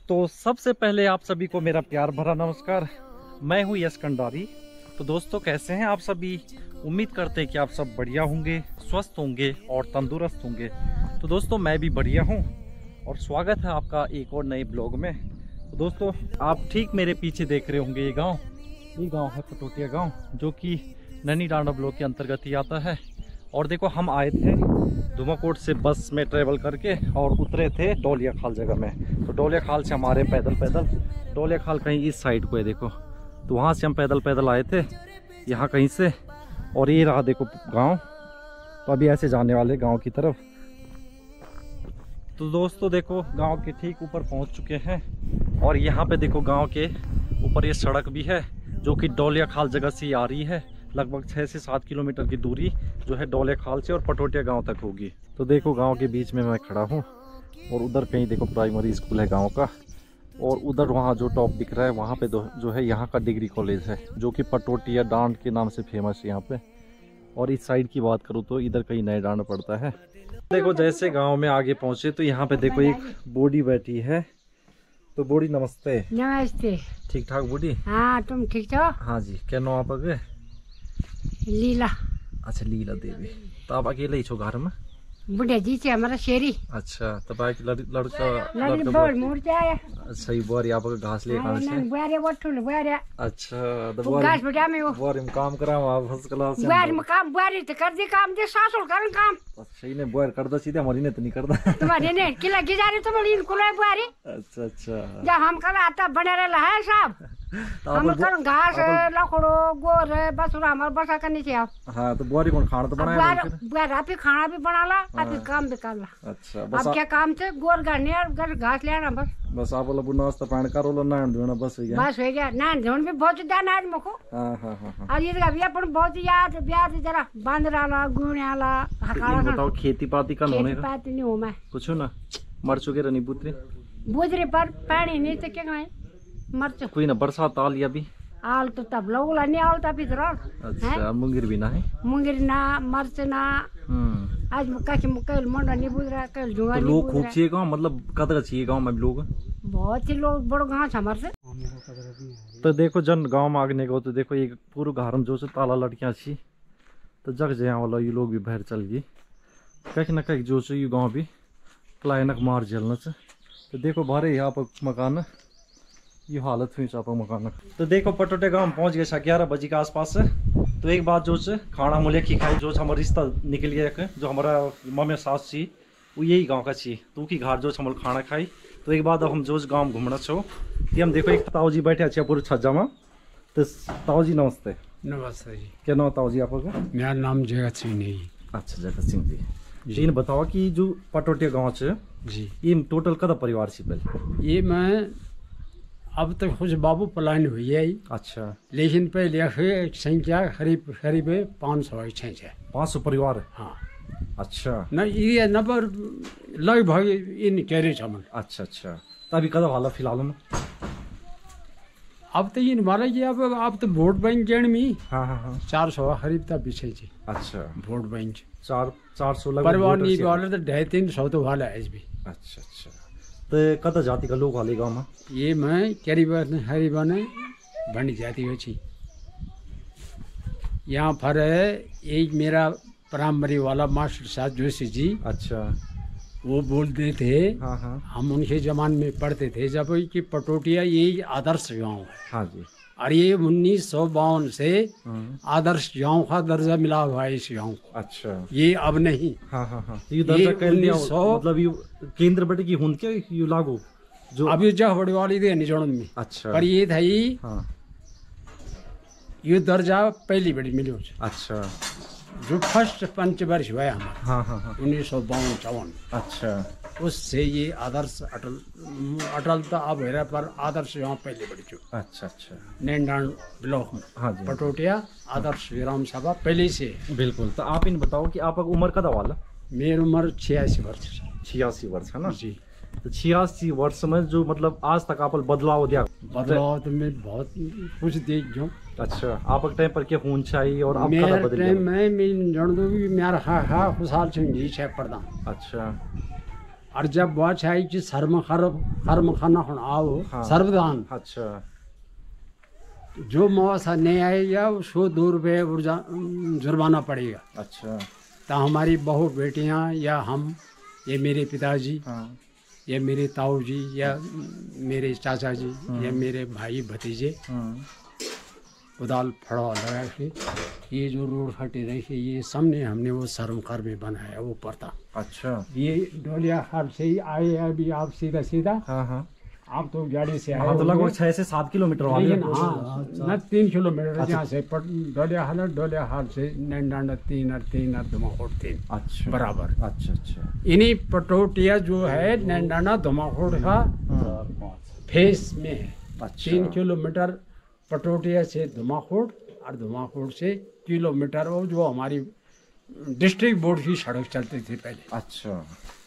तो सबसे पहले आप सभी को मेरा प्यार भरा नमस्कार। मैं हूं यश कंडारी। तो दोस्तों कैसे हैं आप सभी? उम्मीद करते हैं कि आप सब बढ़िया होंगे, स्वस्थ होंगे और तंदुरुस्त होंगे। तो दोस्तों मैं भी बढ़िया हूं और स्वागत है आपका एक और नए ब्लॉग में। तो दोस्तों आप ठीक मेरे पीछे देख रहे होंगे ये गांव है पटोटिया गांव, जो कि नैनी डांडा ब्लॉक के अंतर्गत ही आता है। और देखो हम आए थे धुमाकोट से बस में ट्रेवल करके और उतरे थे डोलिया खाल जगह में। तो डोलिया खाल से हमारे पैदल डोलिया खाल कहीं इस साइड को है देखो, तो वहाँ से हम पैदल आए थे यहाँ कहीं से। और ये रहा देखो गांव। तो अभी ऐसे जाने वाले गांव की तरफ। तो दोस्तों देखो गांव के ठीक ऊपर पहुंच चुके हैं और यहाँ पे देखो गांव के ऊपर ये सड़क भी है जो कि डोलिया खाल जगह से आ रही है। लगभग 6 से 7 किलोमीटर की दूरी जो है डोलिया खाल से और पटोटिया गांव तक होगी। तो देखो गांव के बीच में मैं खड़ा हूँ और उधर कहीं देखो प्राइमरी स्कूल है गांव का। और उधर वहाँ जो टॉप दिख रहा है वहाँ पे जो है यहाँ का डिग्री कॉलेज है जो कि पटोटिया डांड के नाम से फेमस है यहाँ पे। और इस साइड की बात करूँ तो इधर कहीं नया डांड पड़ता है। देखो जैसे गांव में आगे पहुँचे तो यहाँ पे देखो एक बूढ़ी बैठी है। तो बूढ़ी नमस्ते। नमस्ते। ठीक ठाक बूढ़ी? हाँ तुम ठीक हो? हाँ जी। क्या नाम आपका? लीला। अच्छा लीला देवी। तो आप अकेले ही छो घर में? बुढ़िया जी से हमारा शेरी। अच्छा तब आके लड़का अच्छा ही बोरी आप घास ले खाने से। अच्छा तो बोरी में काम करा आप फर्स्ट क्लास बोरी में काम बोरी तो कर दे काम दे सासुर कर काम। अच्छा ही ने बोरी कर दो सीधे हमारी ने तो नहीं करदा तुम्हारे ने किला गिजारे तुम्हारी इनको ले बोरी। अच्छा जा हम कर आता बने रहे है साहब। हम कर घास लकड़ो गोर बसुरा हमारे बसा करनी चाहिए। हाँ तो बोरी कौन खाना तो बनाया बोरी आप ही खाना भी बना ला आप ही काम भी कर ला। अच्छा अब क्या काम थे गोर गाड़ने और घास ले आना बस आप वाला बुना नाश्ता पानी करो लो नहान धोना बस हो गया। नहान धोन भी बहुत दाना आज मको। हाँ आज ये अभी अपन बहुत याद ब्याज जरा बांध डाला गुण आला हकाला। बताओ खेती पाती का होने का पाती नहीं हो मैं कुछ ना मर चुके रनी पुत्री बुजरे पर पानी नहीं तो क्या खाए मर चुके। कोई ना बरसात आ लिया अभी आल तो तब लोग नहीं आल तब इधर। अच्छा मुंगिर भी ना है? मुंगिर ना मर्च ना आज कल मंडा नहीं बुझ रहा कल जुआ तो लोग खूब चाहिए गाँव मतलब कदर चाहिए गाँव में लोग बहुत ही लोग बड़ो गाँव हमारे से। तो देखो जन गाँव में आगने को तो देखो ये पूरा घर में जो से ताला लड़कियां छी तो जग जया वाला ये लोग भी बाहर चल गई कहीं ना कहीं जो ये गाँव भी प्लायनक मार झेलना से। तो देखो बारे यहाँ पर मकान ये हालत हुई चापा मकान। तो देखो पटोटे गांव पहुंच गए 11 बजे के आसपास से। तो एक बात जो खाना मुले की खाई जो हमारा रिश्ता निकल गया जो हमारा मम्मी सास छी वो यही गांव का छी तो की घाट जो हम खाना खाई। तो एक बात अब हम जो गाँव घूमना छो कि हम देखो एक ताऊ जी बैठे अच्छे पूरे छज्जा में। तो ताऊ जी नमस्ते। नमस्ते जी। क्या नाम ताऊ जी आपका? मेरा नाम जगत सिंह है। अच्छा जगत सिंह जी। इन बताओ कि जो पटोटिया गाँव से जी ये टोटल कदा परिवार छी पहले? ये मैं अब तक कुछ बाबू पलायन हुई है। अच्छा लेकिन पहले संख्या करीब 500 है। 500 परिवार? हाँ। अच्छा न ये नंबर लगभग इन कह छमन। अच्छा तभी कदा वाला फिलहाल में अब तो इन वाला ये अब तो वोट बैंक जन में। हाँ 400 करीब तक पीछे जी। अच्छा वोट बैंक 400 परिवार नहीं वाले तो 250-300 तो वाला है भी। अच्छा तो कदा जाति का लोग वाले गाँव में? ये मैं करीबन हरीबन बनी जाती हो छी यहाँ पर है एक मेरा प्राइमरी वाला मास्टर साहब जोशी जी। अच्छा वो बोलते थे। हाँ हम उनके जमाने में पढ़ते थे जब कि पटोटिया यही आदर्श गांव है। हाँ जी। और ये 1952 से आदर्श गांव का दर्जा मिला हुआ है इस गांव को। अच्छा ये अब नहीं। हाँ ये दर्जा मतलब ये केंद्र बटे की हुन के ये लागू जो अभी जो बड़ी वाली थे निजोड़न में। अच्छा पर ये था हाँ ये दर्जा पहली बड़ी मिली। अच्छा जो फर्स्ट पंचवर्ष हुआ है हमारा। हाँ 1952-54। अच्छा उससे ये आदर्श अटल तो अब है पर आदर्श यहाँ पहले बढ़ चुका। अच्छा नैनडांड ब्लॉक में। हाँ जी। पटोटिया आदर्श विराम सभा पहले से। बिल्कुल। तो आप इन बताओ कि आपका उम्र कदा वाला? मेरी उम्र 86 वर्ष। 86 वर्ष है ना जी। तो 86 वर्ष में जो मतलब आज तक आप बदलाव दिया? बदलाव तो मैं बहुत कुछ देख जो। अच्छा आप टाइम पर क्या फोन चाहिए और आप मेरे टाइम में जान दो भी मेरा हाँ खुशहाल जी छे पड़दा। अच्छा और जब बात आई कि शर्म खाना आओ हाँ। सर्वदान अच्छा जो मौसा नहीं आएगा उसको 2 रुपये जुर्माना पड़ेगा। अच्छा तो हमारी बहू बेटियां या हम, ये मेरे पिताजी, हाँ या मेरे ताऊ जी, या मेरे चाचा जी, या मेरे भाई भतीजे कुदाल फड़ा लगा के ये जो रोड हटे रही है ये सामने हमने वो शर्मकार में बनाया वो पड़ता। अच्छा ये डोलिया हाट से ही आए अभी आप सीधा हाँ हाँ आप तो गाड़ी से आए हाँ, तो लगभग होंगे। 6 से 7 किलोमीटर लेकिन वाले। हाँ न 3 किलोमीटर यहाँ से डोलिया हाट से नैनडांडा 3 और 3 और धुमाकोट 3 अच्छा बराबर। अच्छा अच्छा इन्हीं पटोटिया जो है नैनडांडा धुमाकोट का फेस में है। अच्छा 3 किलोमीटर पटोटिया से धुमाकोट और धुमाकोट से किलोमीटर वो जो हमारी डिस्ट्रिक्ट बोर्ड की सड़क चलती थी पहले। अच्छा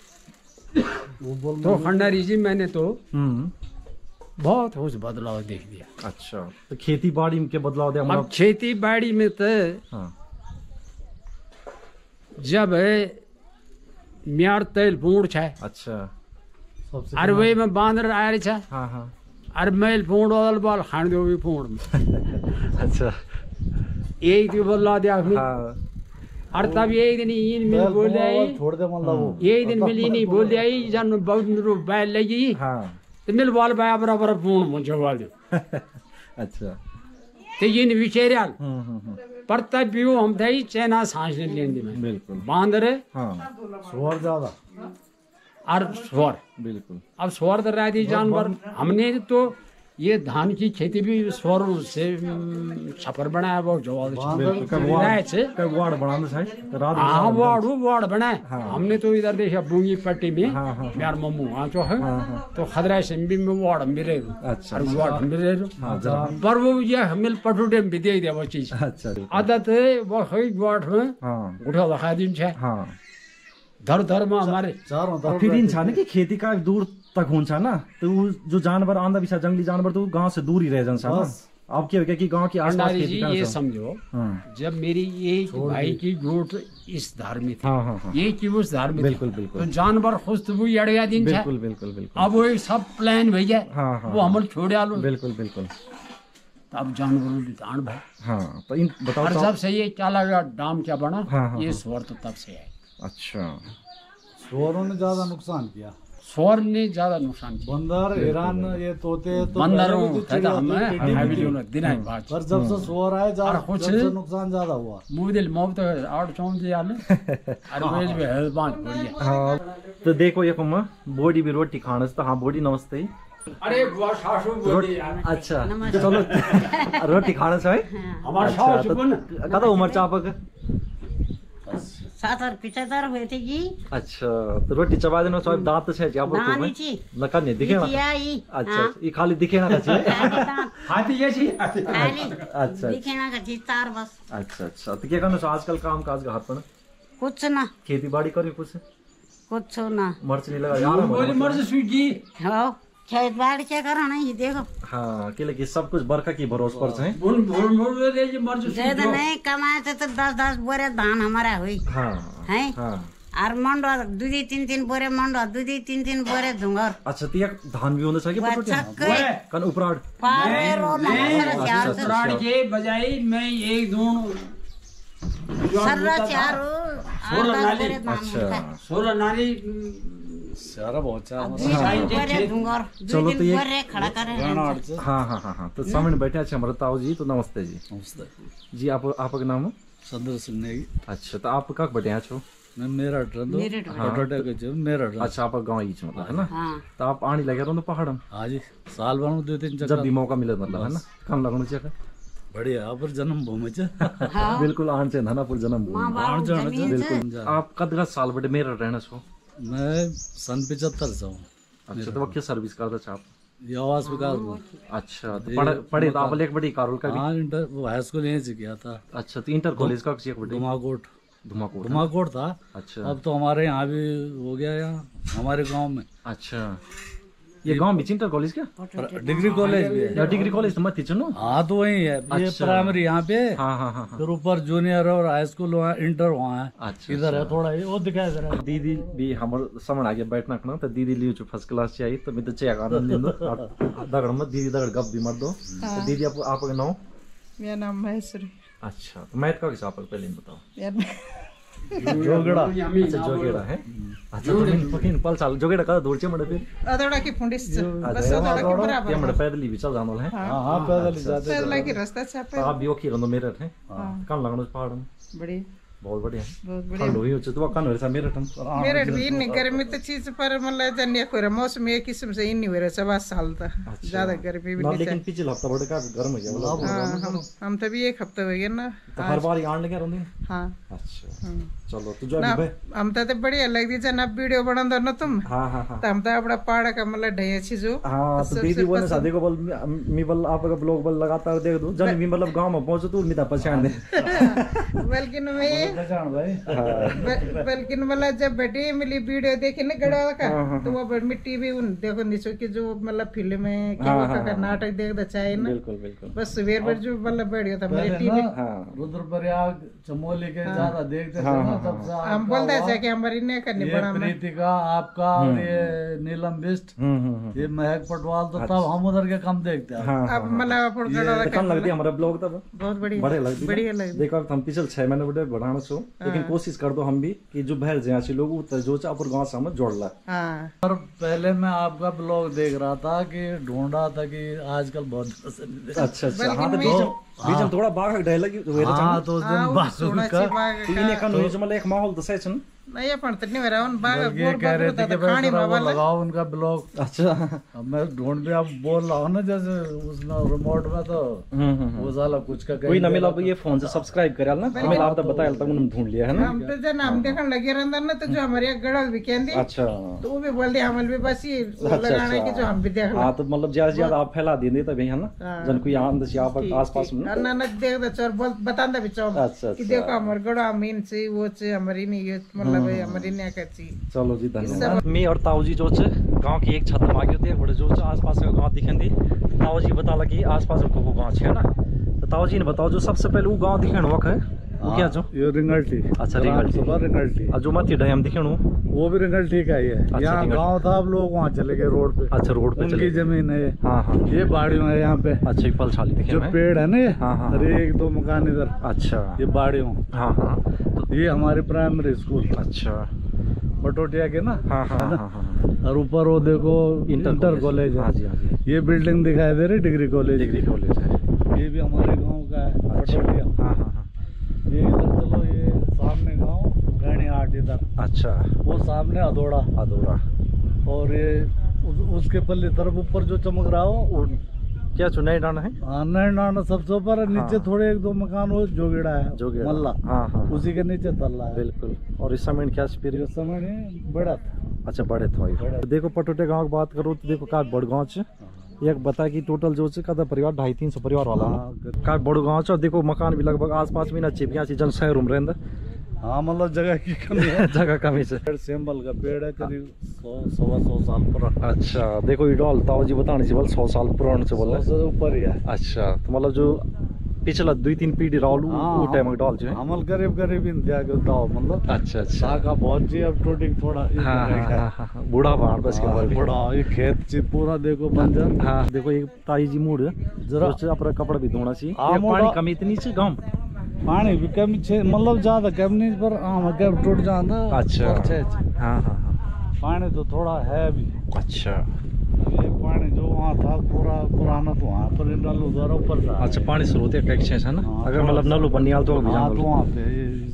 तो खंडारी जी मैंने तो बहुत कुछ बदलाव देख दिया। अच्छा तो खेती बाड़ी के बदलाव दिया अब मतलब। खेती बाड़ी में तो हाँ जब म्यार तेल पूर्ण छे अच्छा और वही में बांदर आ रही छे हाँ हाँ और मैल पूर्ण वाल बाल खान दो भी पूर्ण अच्छा एक दिन बदला दिया फिर। हाँ और तब एक दिन इन मिल बोल आई छोड़ दे मतलब वो एक दिन मिल नहीं बोल आई जन बहुत रो बैल लगी हाँ तो मिल बाल बाया बराबर पूर्ण मुझे वाल दो अच्छा तो इन विचेरियाल हम्म। पर तब भी वो हम थे चैना सांस ले लेने में बिल्कुल बांदर हाँ शोर ज्यादा और स्वर। बिल्कुल अब स्वर दर रहा थी जानवर हमने तो ये धान की खेती भी स्वर से छपर बनाया बहुत जवाब वार्ड बढ़ाना चाहिए रात हाँ वार्ड बनाए। हमने तो इधर देखा बूंगी पट्टी में यार मम्मू वहाँ जो है तो खदरा से भी में वार्ड मिले अच्छा और वार्ड मिले पर वो ये मिल पटुटे में भी दे दिया वो चीज अच्छा आदत है वो वार्ड में हाँ उठा लगा दिन छे हाँ धर में हमारे चारों फिर इन छाने की खेती का दूर तक होन छा ना तो वो जो जानवर आंदा भी जंगली जानवर तो गांव से दूर ही रह जान सा ना। अब क्या हो गया कि गांव की आसपास भंडारी खेती जी करना ये सा। समझो हाँ जब मेरी एक भाई की गोट इस धार में थी हाँ हाँ हाँ ये की उस धार में बिल्कुल थी। बिल्कुल तो जानवर खुश तो वो अड़गा दिन छे। बिल्कुल बिल्कुल बिल्कुल अब वो सब प्लान भैया हाँ हाँ वो हमल छोड़ आलो बिल्कुल बिल्कुल अब जानवरों की दान भाई हाँ तो इन बताओ और तो जब से ये चला गया डाम क्या बना हाँ, हाँ, ये हाँ। स्वर तो तब से है। अच्छा शोरों ने ज्यादा नुकसान किया। स्वर ने ज्यादा नुकसान किया। बंदर हिरन ये तोते तो बंदरों पहले भी तो कहता चिड़िया हमें थी, टिड्डी भी थी। दिन है बात पर जब से शोर आए और कुछ- जब से नुकसान ज्यादा हुआ। मुदिल मोब तो 8 चौंक दिया ले और वेज में है बात बढ़िया। हाँ तो देखो ये कम्मा बॉडी भी रोटी खाने से तो हाँ बॉडी नमस्ते अरे बुआ सासू बोली यार अच्छा चलो रोटी खाने से है हमारा अच्छा सासू तो बोल कदा उम्र चापक 7 और 75 हुए थे जी अच्छा तो रोटी चबा देना सब दांत से क्या बोलते दानी हैं ची लका नहीं दिखे ना आई अच्छा ये खाली दिखे ना चाहिए हाथी जैसी खाली अच्छा दिखेना का चीज तार बस। अच्छा अच्छा तो क्या करना चाहिए आजकल काम काज का हाथ पर कुछ ना खेती बाड़ी करी कुछ ना मर्च नहीं लगा यार बोली मर्ज स्वीगी हो खेत बाड़ी क्या करना ही देखो हाँ के लिए सब कुछ बरखा की भरोस पर है बोल रे ये मर्ज ज्यादा नहीं कमाए थे तो 10 बोरे धान हमारा हुई हाँ है हाँ और मंडो 2-3 बोरे मंडो 2-3 बोरे धुंगर अच्छा तो यार धान भी होना चाहिए बच्चा पटोटिया के कन उपराड़ पावे रो ना चार से प्राण के बजाय मैं एक दून सर्रा चारो 8-10 बोरे धान अच्छा 16 नारी सारा बहुत चार 2 बोरे धुंगर चलो 2 तो ये- बोरे खड़ा करे हाँ हाँ हाँ हाँ तो सामने बैठे अच्छे हमारे ताऊ जी तो नमस्ते जी जी आपका नाम है संदर सिंह ने अच्छा तो आप कहाँ बैठे हैं छो मैं मेरठ रंदो मेरठ में। पटोटे के जो मेरठ रंदो। अच्छा आपका गाँव ही छो मतलब है ना हाँ तो आप आने लगे तो पहाड़ में हाँ जी साल भर में 2-3 जब चक्कर भी मौका मिले मतलब है ना कम लगना चाहिए बढ़िया पर जन्म भूमि च हाँ बिल्कुल आन से धनापुर जन्म माँ भूमि बाप जाना जमीन से बिल्कुल आप कद का साल बटे मेरा रहना छो मैं सन 75 से हूँ। अच्छा तो वो क्या सर्विस करता था आप ये आवास विकास में अच्छा तो पढ़े तो आप एक बड़ी कारोल का भी हाँ इंटर वो हाई स्कूल यहीं से किया था अच्छा तो इंटर कॉलेज का एक बड़ी धुमाकोट धुमाकोट धुमाकोट था। अच्छा अब तो हमारे यहाँ भी हो गया यहाँ हमारे गांव में। अच्छा ये गांव में इंटर कॉलेज क्या? डिग्री कॉलेज भी है। डिग्री कॉलेज तो मत ही चुनो। हाँ तो वही है, ये प्राइमरी यहाँ पे, हाँ हाँ हाँ। फिर ऊपर जूनियर और हाई स्कूल वहाँ, इंटर वहाँ है। अच्छा इधर है थोड़ा, ये वो दिखाया जरा। दीदी भी हमर समण आगे बैठना खना तो दीदी लियो जो फर्स्ट क्लास चाहिए तो मैं तो चेक आनंद ले दो दगड़ मत दीदी दगड़ गप भी मत दो। तो दीदी आप का नाम? मेरा नाम महेश्वरी। अच्छा तो मैथ का किस आप पहले बताओ। जोगड़ा। अच्छा जोगेड़ा है। अच्छा तो इन पकिन पल साल जोगेड़ा का दूर चे मडे फिर अदोड़ा की फुंडिस बस अदोड़ा के बराबर ये मडे पैदल भी चल जानो है। हाँ पैदल ही जाते पैदल की रास्ता छा पे आप भी ओके रंदो मेरठ है। कौन लगनो पहाड़ में? बड़ी बहुत बढ़िया बहुत बढ़िया। लोही हो तो कौन हो मेरठ हम मेरठ भी नहीं गर्मी तो चीज पर मतलब जन्य कोई मौसम एक किस्म से इन नहीं हो रहा 7 साल तक ज्यादा गर्मी भी नहीं। लेकिन पिछले हफ्ता बड़े का गर्म हो गया। हां हम तो भी एक हफ्ता हो गया ना तो हर बार आने लगे रोंदी। हां अच्छा चलो तो जो अभी हम तो बढ़िया लगदी जन आप वीडियो बना दो ना तुम। हां हां हां तो हम तो अपना पहाड़ का मतलब ढैया चीज हो। हां तो दीदी बोले शादी को बोल मी बोल आपका ब्लॉग बोल लगातार देख दो जन मी मतलब गांव में पहुंचे तो मिता पहचान दे। बल्कि मैं बल्कि मतलब जब बेटी मिली वीडियो देखी ना गड़ा का तो वो मिट्टी भी उन देखो नीचो की जो मतलब फिल्म में का नाटक देख द चाहे ना। बिल्कुल बिल्कुल बस सवेर भर जो मतलब बढ़िया था मेरी टीवी। रुद्रप्रयाग चमोली के ज्यादा देखते थे ना तब से। हम बोलते थे कि हमारी ने करनी बड़ा प्रीतिका आपका और ये नीलम बिस्ट ये महक पटवाल तो तब हम उधर के कम देखते हैं। अब मतलब अपन गड़ा कम लगती हमारा ब्लॉग तब बहुत बढ़िया बढ़िया लगती। देखो हम पिछले 6 महीने बड़े बढ़ाना छो लेकिन कोशिश कर दो हम भी कि जो बहर जैसे लोग जो अपन गांव से हम जोड़ला। पर पहले मैं आपका ब्लॉग देख रहा था कि ढूंढ रहा था कि आजकल बहुत अच्छा अच्छा। हाँ तो बीच में थोड़ा बाघ डायलॉग हाँ तो उस दिन बात का इन्हें का नॉइज मतलब एक माहौल तो सही नहीं अपन तो नहीं हो रहा उन बाग ये कह रहे थे कि खाने में वाला लगाओ उनका ब्लॉग। अच्छा अब मैं ढूंढ भी अब बोल रहा हूँ ना जैसे उसमें रिमोट में तो वो साला कुछ का कोई ना मिला ये फोन से सब्सक्राइब करे ना हमें आप तो बताया तक उन्होंने ढूंढ लिया है ना। हम तो जन हम देखने लगे रहंदा ना तो जो हमारे गड़ल भी कहंदी। अच्छा तो वो भी बोल दे हम भी बस ये लगाने की जो हम भी देख हां तो मतलब ज्यादा ज्यादा आप फैला देंगे तभी है ना जन कोई आंद से आप आसपास में ना ना देख दे चोर बोल बतांदा भी चो कि देखो हमारे गड़ा मीन से वो से हमारी नहीं ये मतलब हमारी ने कच्ची। चलो जी धन्यवाद। मैं और ताऊजी जो छे गांव की एक छत में आ गए थे बड़े जो आसपास का गांव दिखेंदी ताऊजी बता लगी आसपास को गांव छे ना तो ताऊजी ने बताओ जो सबसे पहले वो गांव दिखण वक है वो क्या जो ये रिंगल्टी। अच्छा रिंगल्टी और जो मती डैम दिखणू वो भी रिंगल्टी का ही है। यहाँ गांव था अब लोग वहाँ चले गए रोड पे। अच्छा रोड पे उनकी जमीन है। हाँ हाँ ये बाड़ियों है यहाँ पे। अच्छा एक पलछाली दिखे जो पेड़ है ना ये हाँ हाँ अरे 1-2 मकान इधर। अच्छा ये बाड़ियों हाँ हाँ तो ये हमारी प्राइमरी स्कूल अच्छा बटोटिया के ना। हाँ हाँ हाँ और ऊपर वो देखो इंटर कॉलेज है। हाँ जी हाँ जी ये बिल्डिंग दिखाई दे रही डिग्री कॉलेज है। ये भी हमारे गांव का है बटोटिया। हाँ हाँ हाँ ये इधर चलो ये सामने गांव गैणी हाट इधर। अच्छा वो सामने अदोड़ा और ये उसके पल्ले तरफ ऊपर जो चमक रहा हो क्या चुनाई डाना है? हाँ नैन डांडा सबसे ऊपर नीचे थोड़े 1-2 मकान वो जोगेड़ा है मल्ला। हाँ हाँ उसी के नीचे तल्ला है। बिल्कुल। और इस समय क्या स्पीड समय बड़ा था। अच्छा बड़े था। देखो पटोटे गांव की बात करो तो देखो का बड़ गांव छ एक बता कि टोटल जो कदा परिवार 250-300 परिवार वाला का बड़ गांव छ। देखो मकान भी लगभग आसपास में ना चिपिया जन शहर में रहंदा। हाँ मतलब जगह की कमी है। जगह कमी से सेम्बल का पेड़ है करीब 100-125 साल पुराना। अच्छा देखो ये डॉल ताऊ जी बताने से बोल 100 साल पुराना से बोल 100 से ऊपर ही है। अच्छा तो मतलब जो पिछला 2-3 पीढ़ी रावल वो टाइम में डॉल जो अमल करीब इंतजार करता हो मतलब। अच्छा अच्छा साका बहुत जी अब टोटिंग थोड़ा हाँ बूढ़ा पहाड़ बस के बड़ा ये खेत ची पूरा देखो बंजर। हाँ देखो एक ताई जी मूड जरा अपना कपड़ा भी धोना चाहिए पानी कमी इतनी से गाँव पानी भी कम मतलब ज्यादा कम नहीं पर कब टूट जाता। अच्छा हाँ हाँ हाँ पानी तो थोड़ा है भी। अच्छा ये पानी जो वहाँ था पूरा पुराना तो वहाँ पर नलू द्वारा ऊपर था। अच्छा पानी स्रोत है है ना अगर मतलब नलू बनियाल तो वहाँ पे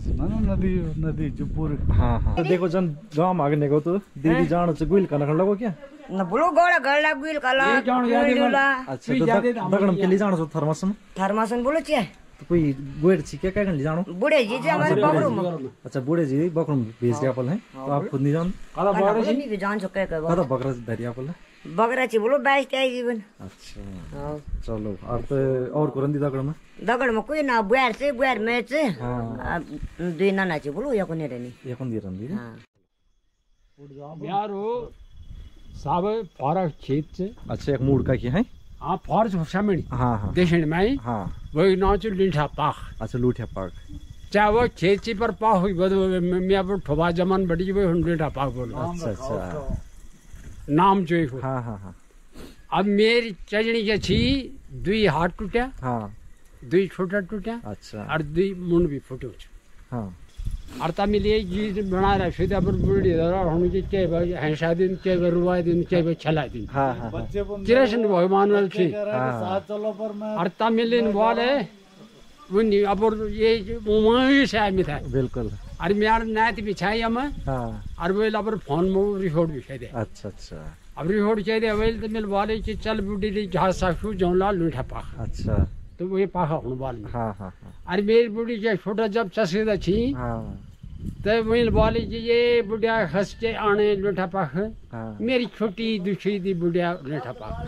नदी जो पूरी। हाँ हाँ तो देखो जन गाँव में आगे निकलो तो दीदी जान से गुल का लगो क्या न बोलो गोड़ा गळला गुल काला अच्छा तो दगड़म के लिए जानो थर्मासन बोलो छे तो कोई गोड़ छी क्या ले जानो बूढ़े जी जे हमारे बकरू। अच्छा बूढ़े जी बकरू भेज दिया पल है तो आप खुद नहीं जान नहीं जान सके कदा बकरा धरिया पल बकरा छी बोलो 22 का जीवन। अच्छा चलो और तो और कुरंदी दगड़ में कोई ना बुआर में से दुई नाना छी बोलो या कोने रहनी या कोन दी रंदी यारो साब फरक खेत से अच्छा एक मूड का की है हाँ फॉर समणी हाँ देशण में हाँ वही नाच लिंठा पाख अच्छा लूठिया पार्क चाहे वो खेती पर पाख हुई बदो मैं अब ठोबा जमान बड़ी वो लिंठा पाख बोलो अच्छा अच्छा नाम जो एक हाँ हाँ हाँ अब मेरी चजनी के छी दुई हाथ टूटा हाँ दुई छोटा टूटा अच्छा और दुई मुंड भी फुटो हाँ और तमिल ये चीज बना रहा सीधा पर बुढ़ी दरा होने की चाहे हैसा दिन चाहे रुवाई दिन चाहे छला दिन हाँ हाँ हाँ तिरसन भगवान वाल छी हाँ चलो पर मैं और तमिलिन वाले उन्हीं अब ये उम्मीद से आमी था बिल्कुल और मेरा नात बिछाई हम हाँ और वो लबर फोन में रिकॉर्ड बिछाई दे अच्छा अच्छा अब रिकॉर्ड चाहिए वेल तो मिल वाले की चल बुढ़ी ली जहाँ सासू जौला लूठा पाख अच्छा तो वो ये पाखा होने वाले में हाँ हाँ हाँ और मेरी बुढ़ी के छोटा जब चसीदा छी हाँ तो वही वाले जी ये बुढ़िया हंस के आने लूठा पाख हाँ मेरी छोटी दूसरी दी बुढ़िया लूठा पाख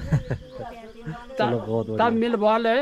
चलो बहुत तब बढ़िया मिल वाले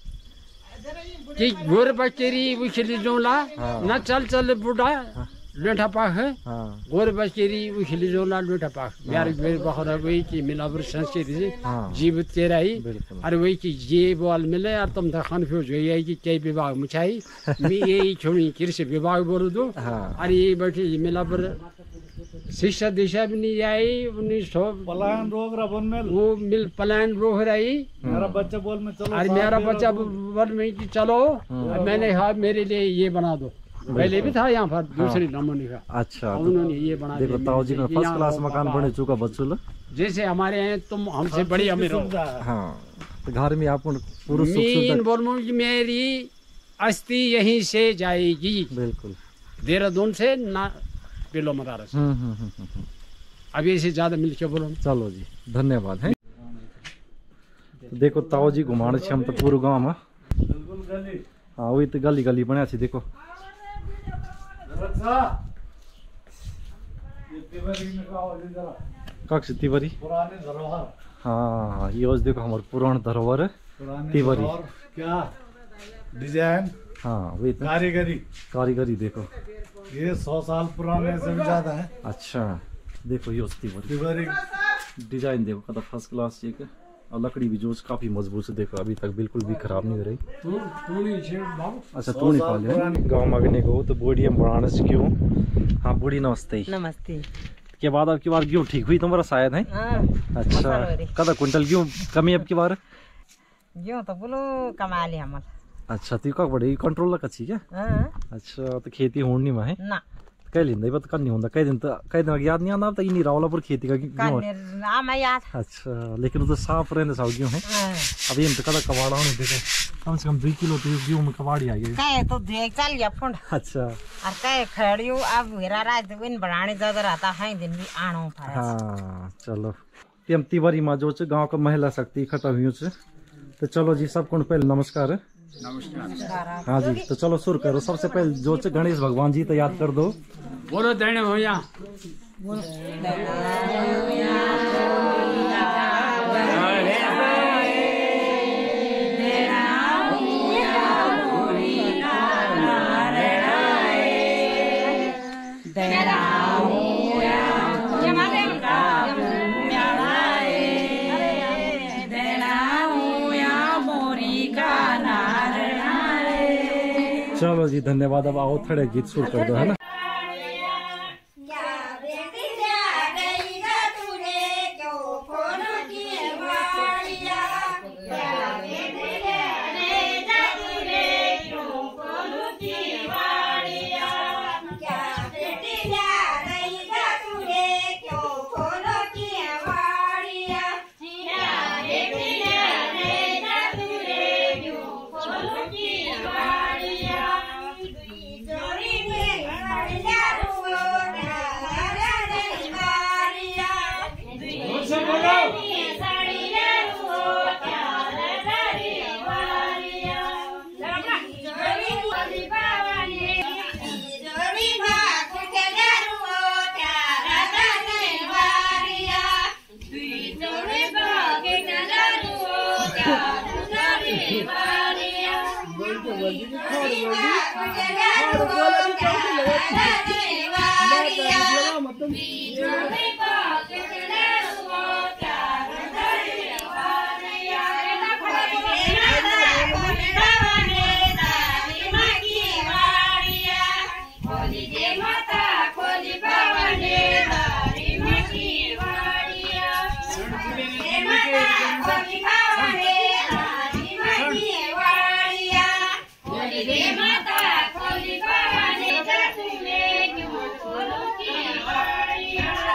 कि गोर बचेरी उछली जोला हाँ। न चल चल बुढ़ा लूठा पाख हाँ गोर बचेरी उछली जोला लूठा पाख यार मेरे बखरा वही की मिलावर संस्कृति से हाँ जीवित तेरा ही बिल्कुल और वही की ये बॉल मिले और तुम तो कन्फ्यूज हो गई कि क्या विभाग मुछाई मैं यही छोड़ी कृषि विभाग बोल दो हाँ और ये बैठी मिलावर शिक्षा दिशा भी नहीं आई 1900 पलायन रोक रहा बन में वो मिल प्लान रोक रही मेरा बच्चा बोल में चलो और साथ मेरा मेरा बच्चा दो। बोल में कि चलो और मैंने कहा मेरे लिए ये बना दो पहले भी था यहाँ पर दूसरी नमूने का अच्छा तो उन्होंने ये बना देखो दिया ताऊ जी का मेरे लिए। फर्स्ट यहाँ क्लास वो मकान बाबा, बने चुका बच्चों जैसे हमारे हैं तुम हमसे बड़ी अमीर हो सुविधा है। हाँ तो घर में आपको पूरा सुख मीन सुविधा बोलूं कि मेरी अस्थि यहीं से जाएगी बिल्कुल देहरादून से ना पिलो मदारस अब इससे ज्यादा मिल के बोलो चलो जी धन्यवाद है तो देखो ताऊ जी घुमाने छे हम तो पूरा गांव में बिल्कुल गली हाँ वही तो गली गली बना छे देखो रक्षा ये तिवारी में का हो जरा कक्ष तिवारी पुराने धरोहर हाँ ये आज देखो हमारे पुरान धरोहर है पुराने तिवारी। धरोहर क्या डिजाइन हाँ वही तो कारीगरी कारीगरी देखो ये 100 साल पुराने से भी ज्यादा है अच्छा देखो ये आज तिवारी तिवारी डिजाइन देखो कदा फर्स्ट क्लास चेक है और लकड़ी भी जो काफी मजबूत है देखो अभी तक बिल्कुल भी खराब नहीं हो रही अच्छा तू नहीं पा लिया गाँव मांगने को तो बॉडी हम बढ़ाने से क्यों हाँ बूढ़ी नमस्ते नमस्ते के बाद अब की बार गेहूँ ठीक हुई तुम्हारा शायद है अच्छा कदा कुंटल गेहूँ कमी अब की बार यो तो बोलो कमा ली हमल अच्छा ती का बड़ी कंट्रोल का छी क्या अच्छा तो खेती होनी में है ना कई लिंदा बत करनी होंदा कई दिन याद नहीं आंदा अब तक नहीं रावला पर खेती का गेहूँ ना मैं याद अच्छा लेकिन वो तो साफ रहने साव गेहूँ है अब ये तो कदा कबाड़ा होने देखो कम से कम 2 किलो तो गेहूँ में कबाड़ी आ गई कहे तो देख चल गया फुंड अच्छा और कहे खड़ियो अब हेरा रात विन बढ़ाने ज्यादा रहता है दिन भी आनो पर हाँ चलो हम तिवारी माँ जो गाँव का महिला शक्ति इकट्ठा हुई से तो चलो जी सबको पहले नमस्कार हाँ जी तो चलो शुरू करो सबसे पहले जो गणेश भगवान जी तो याद कर दो बोलो देने भैया चलो जी धन्यवाद अब आओ थोड़े गीत शुरू कर दो है ना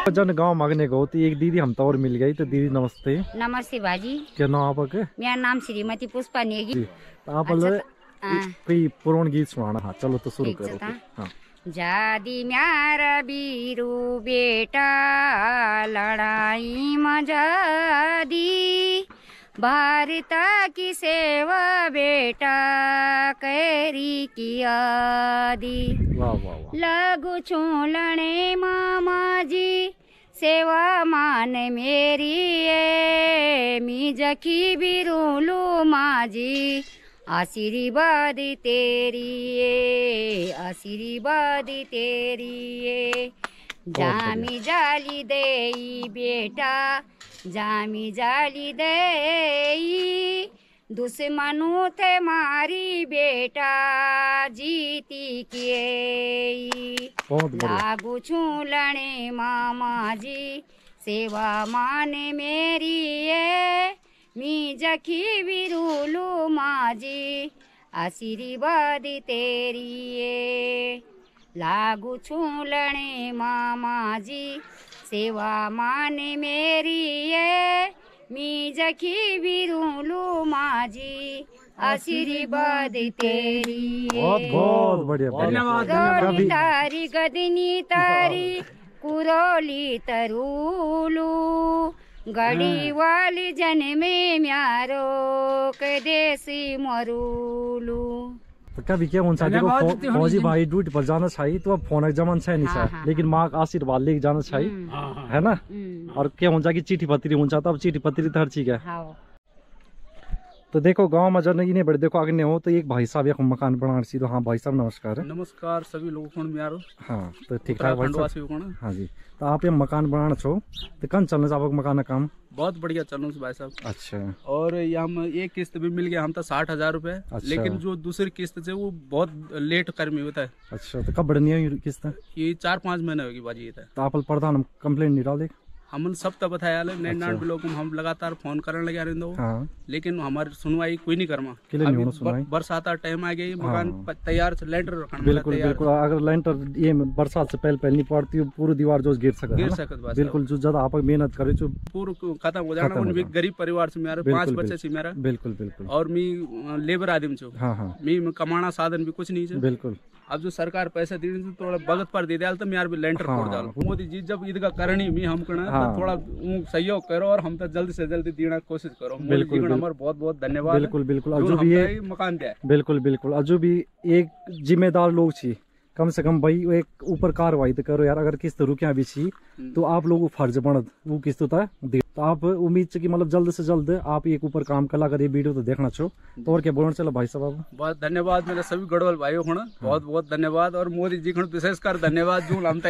जन गांव मांगने गो तो एक दीदी हम तो और मिल गई। तो दीदी नमस्ते। नमस्ते भाजी। क्या नाम आपका? मेरा नाम श्रीमती पुष्पा नेगी। तो आप कोई पुराना गीत सुनाना। हाँ चलो तो शुरू करो। हाँ। जादी म्यारा बीरू बेटा लड़ाई मजादी, भारत की सेवा बेटा कैरी किया दी। वाह वाह वाह। लगू छोलने मामा जी सेवा मान मेरी है, मी जखी बिरूलू माजी आशीर्वाद तेरी है, आशीर्वाद तेरी है। जामी जाली देई बेटा, जामी जाली देई, दुश्मनों थे मारी बेटा जीती किए। लागू छूलने मामा जी सेवा माने मेरी है, मी जखी बिरूलू माजी आशीर्वाद तेरी है। लागू छूलने मामा जी सेवा माने मेरी है, मी जखी बिरूलू माजी आशीर्वाद तेरी है। बहुत बहुत बढ़िया रोली तारी गदनी तारी कुरोली तरूलू, गड़ी वाली जन्मे म्यारो के देसी मरूलू। तो कभी क्या उनसा देखो फौजी भाई ड्यूटी पर जाना चाहिए तो अब फोन जमान है नहीं, लेकिन माँ का आशीर्वाद लेके जाना चाहिए, है ना। और क्या हो की चिट्ठी पत्री हो जाता, अब चिट्ठी पत्री तो हर चीज है। तो देखो गांव में जन इन्हें बड़े देखो आगे हो तो एक भाई साहब एक मकान बना सी। तो हाँ भाई साहब नमस्कार। नमस्कार सभी लोगों को। हाँ तो ठीक ठाक भाई साहब। हाँ जी। तो आप ये मकान बनाना छो तो कन चलने से आपको मकान का काम? बहुत बढ़िया चल रहा भाई साहब। अच्छा। और ये हम एक किस्त भी मिल गया हम तो 60,000 रुपए। अच्छा। लेकिन जो दूसरी किस्त से वो बहुत लेट कर में होता है। अच्छा तो कब बढ़नी है किस्त? ये 4-5 महीने होगी बाजी। तो आप प्रधान कंप्लेंट नहीं डाले? हमने सब तो बताया लोग हम लगातार फोन करने लगे रहे। हाँ। लेकिन हमारी सुनवाई कोई नहीं करमा। बरसात टाइम आ गई, मकान तैयार लेंटर बिल्कुल बिल्कुल। अगर लेंटर ये बरसात से पहले नहीं पड़ती पूरी दीवार जो गिर सकता बिल्कुल। जो ज्यादा आप मेहनत करे जो पूरा खत्म हो जाना। गरीब परिवार से मेरा 5 बच्चे से मेरा। बिल्कुल बिल्कुल। और मैं लेबर आदमी छो। मैं कमाना साधन भी कुछ नहीं है। बिल्कुल। अब जो सरकार पैसा दी थोड़ा भगत पर दे दिया तो मैं भी लेंटर फोड़ डाल। मोदी जी जब ईद का करनी भी हम करना थोड़ा सहयोग करो और हम तो जल्दी से जल्दी देना कोशिश करो। बिल्कुल हमारा बहुत बहुत धन्यवाद। बिल्कुल बिल्कुल। जो भी ये मकान दिया बिल्कुल बिल्कुल। और जो भी एक जिम्मेदार लोग छी कम से कम भाई एक ऊपर कार्रवाई तो करो यार। अगर किस्त रुकिया भी छी तो आप लोग फर्ज बनत वो किस्त होता है। तो आप उम्मीद से कि मतलब जल्द से जल्द आप एक ऊपर काम कला कर ये वीडियो तो देखना छो। तो और क्या बोलना चलो भाई साहब? बहुत धन्यवाद मेरे सभी गढ़वाल भाइयों को बहुत बहुत धन्यवाद। और मोदी जी को विशेषकर धन्यवाद। जो हम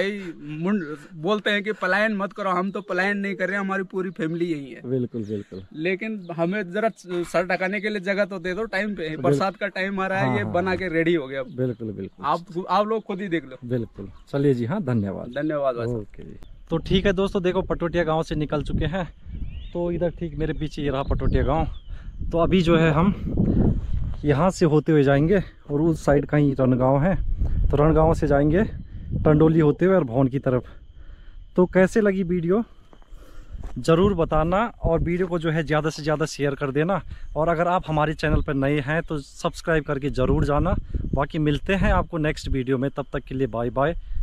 बोलते हैं कि पलायन मत करो, हम तो पलायन नहीं कर रहे, हमारी पूरी फैमिली यही है। बिल्कुल बिल्कुल। लेकिन हमें जरा सर ढकाने के लिए जगह तो दे दो टाइम पे। बरसात का टाइम आ रहा है, ये बना के रेडी हो गया। बिल्कुल बिल्कुल। आप लोग खुद ही देख लो। बिल्कुल चलिए जी। हाँ धन्यवाद। धन्यवाद। ओके जी। तो ठीक है दोस्तों, देखो पटोटिया गांव से निकल चुके हैं। तो इधर ठीक मेरे पीछे ये रहा पटोटिया गांव। तो अभी जो है हम यहाँ से होते हुए जाएंगे और उस साइड कहीं रणगांव है। तो रणगांव से जाएंगे टंडोली होते हुए और भवन की तरफ। तो कैसे लगी वीडियो ज़रूर बताना और वीडियो को जो है ज़्यादा से ज़्यादा शेयर कर देना। और अगर आप हमारे चैनल पर नए हैं तो सब्सक्राइब करके ज़रूर जाना। बाकी मिलते हैं आपको नेक्स्ट वीडियो में, तब तक के लिए बाय बाय।